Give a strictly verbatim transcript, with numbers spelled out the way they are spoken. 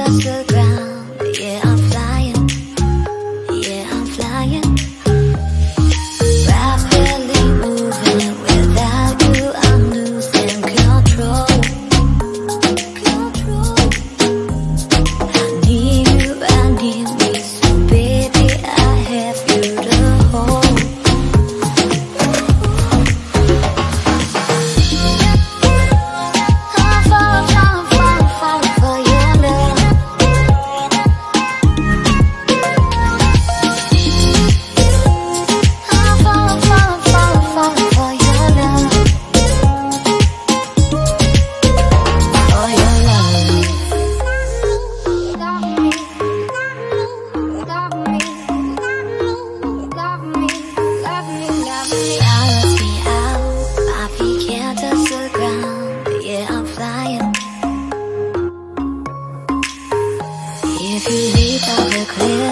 touch the ground. Yeah, I'm flying. Yeah, I'm flying. Rapidly moving. Without you, I'm losing control. Control. I need you, I need me. So baby, I have you to hold. If you leave, I will clear.